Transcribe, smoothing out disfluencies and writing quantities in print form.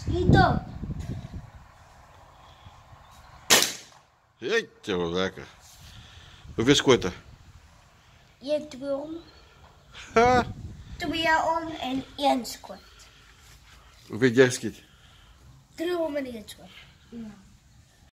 Hierop. Jeetje, wat lekker. Hoeveel skoten? 1, 2 om. Ha! 2 om en 1 skot. Hoeveel jy geskiet? 3 om en 1 skot. Ja.